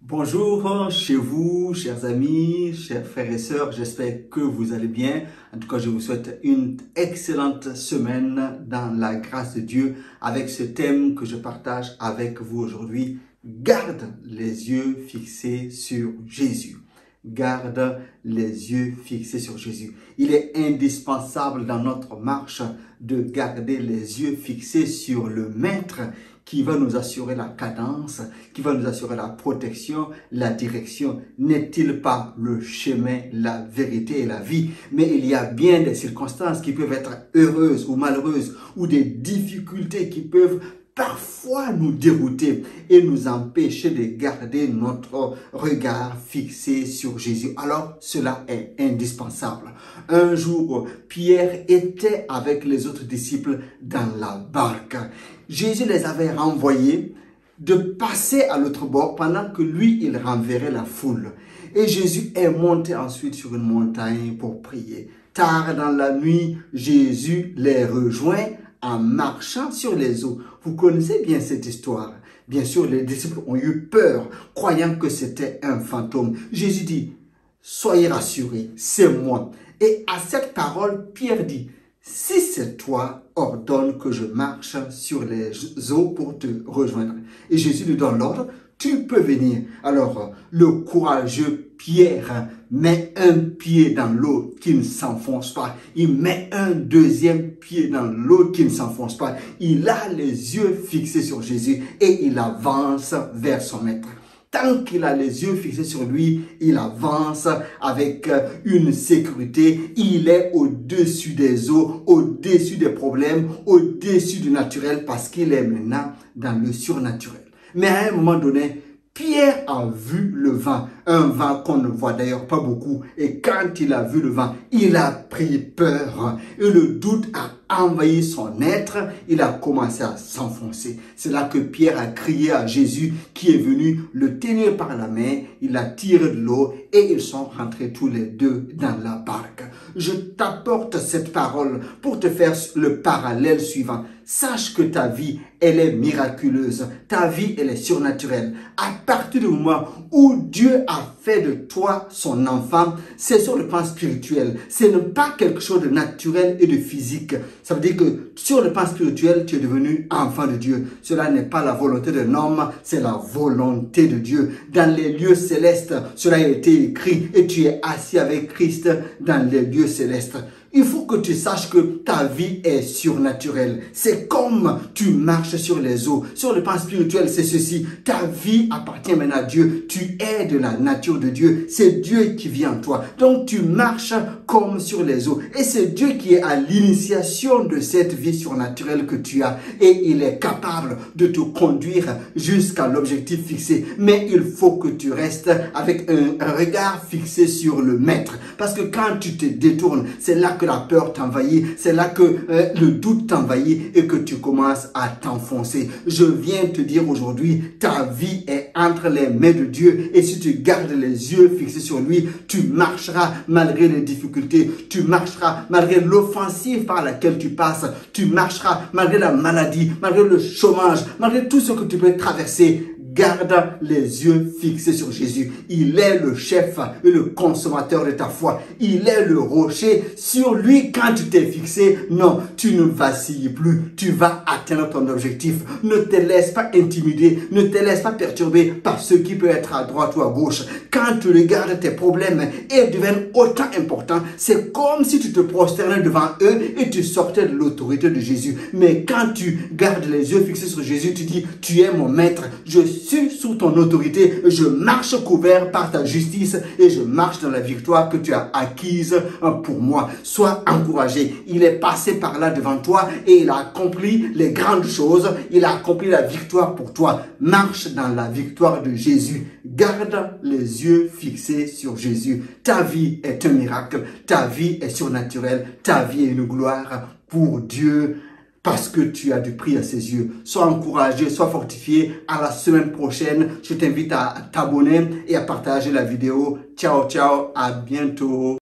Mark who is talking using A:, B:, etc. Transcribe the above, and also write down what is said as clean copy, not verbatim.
A: Bonjour chez vous, chers amis, chers frères et sœurs, j'espère que vous allez bien. En tout cas, je vous souhaite une excellente semaine dans la grâce de Dieu avec ce thème que je partage avec vous aujourd'hui. Garde les yeux fixés sur Jésus. Garde les yeux fixés sur Jésus. Il est indispensable dans notre marche de garder les yeux fixés sur le Maître qui va nous assurer la cadence, qui va nous assurer la protection, la direction. N'est-il pas le chemin, la vérité et la vie? Mais il y a bien des circonstances qui peuvent être heureuses ou malheureuses, ou des difficultés qui peuvent parfois nous dérouter et nous empêcher de garder notre regard fixé sur Jésus. Alors, cela est indispensable. Un jour, Pierre était avec les autres disciples dans la barque. Jésus les avait renvoyés de passer à l'autre bord pendant que lui, il renverrait la foule. Et Jésus est monté ensuite sur une montagne pour prier. Tard dans la nuit, Jésus les rejoint en marchant sur les eaux. Vous connaissez bien cette histoire. Bien sûr, les disciples ont eu peur, croyant que c'était un fantôme. Jésus dit, soyez rassurés, c'est moi. Et à cette parole, Pierre dit, si c'est toi, ordonne que je marche sur les eaux pour te rejoindre. Et Jésus lui donne l'ordre, tu peux venir. Alors, le courageux Pierre met un pied dans l'eau qui ne s'enfonce pas. Il met un deuxième pied dans l'eau qui ne s'enfonce pas. Il a les yeux fixés sur Jésus et il avance vers son maître. Tant qu'il a les yeux fixés sur lui, il avance avec une sécurité. Il est au-dessus des eaux, au-dessus des problèmes, au-dessus du naturel parce qu'il est maintenant dans le surnaturel. Mais à un moment donné, Pierre a vu le vent, un vent qu'on ne voit d'ailleurs pas beaucoup. Et quand il a vu le vent, il a pris peur. Et le doute a envahi son être. Il a commencé à s'enfoncer. C'est là que Pierre a crié à Jésus qui est venu le tenir par la main. Il a tiré de l'eau et ils sont rentrés tous les deux dans la barque. Je t'apporte cette parole pour te faire le parallèle suivant. Sache que ta vie, elle est miraculeuse. Ta vie, elle est surnaturelle. À partir du moment où Dieu a fait de toi son enfant, c'est sur le plan spirituel. Ce n'est pas quelque chose de naturel et de physique. Ça veut dire que sur le plan spirituel, tu es devenu enfant de Dieu. Cela n'est pas la volonté d'un homme, c'est la volonté de Dieu. Dans les lieux célestes, cela a été écrit et tu es assis avec Christ dans les lieux célestes. Il faut que tu saches que ta vie est surnaturelle. C'est comme tu marches sur les eaux. Sur le plan spirituel, c'est ceci. Ta vie appartient maintenant à Dieu. Tu es de la nature de Dieu. C'est Dieu qui vit en toi. Donc tu marches comme sur les eaux. Et c'est Dieu qui est à l'initiation de cette vie surnaturelle que tu as. Et il est capable de te conduire jusqu'à l'objectif fixé. Mais il faut que tu restes avec un regard fixé sur le Maître. Parce que quand tu te détournes, c'est là que la peur t'envahit, c'est là que le doute t'envahit et que tu commences à t'enfoncer. Je viens te dire aujourd'hui, ta vie est entre les mains de Dieu et si tu gardes les yeux fixés sur lui, tu marcheras malgré les difficultés, tu marcheras malgré l'offensive par laquelle tu passes, tu marcheras malgré la maladie, malgré le chômage, malgré tout ce que tu peux traverser. Garde les yeux fixés sur Jésus. Il est le chef et le consommateur de ta foi. Il est le rocher. Sur lui, quand tu t'es fixé, non, tu ne vacilles plus. Tu vas atteindre ton objectif. Ne te laisse pas intimider. Ne te laisse pas perturber par ce qui peut être à droite ou à gauche. Quand tu regardes tes problèmes et deviennent autant importants, c'est comme si tu te prosternais devant eux et tu sortais de l'autorité de Jésus. Mais quand tu gardes les yeux fixés sur Jésus, tu dis, tu es mon maître. Je suis sous ton autorité, je marche couvert par ta justice et je marche dans la victoire que tu as acquise pour moi. Sois encouragé. Il est passé par là devant toi et il a accompli les grandes choses. Il a accompli la victoire pour toi. Marche dans la victoire de Jésus. Garde les yeux fixés sur Jésus. Ta vie est un miracle. Ta vie est surnaturelle. Ta vie est une gloire pour Dieu. Parce que tu as du prix à ses yeux. Sois encouragé, sois fortifié. À la semaine prochaine, je t'invite à t'abonner et à partager la vidéo. Ciao, ciao, à bientôt.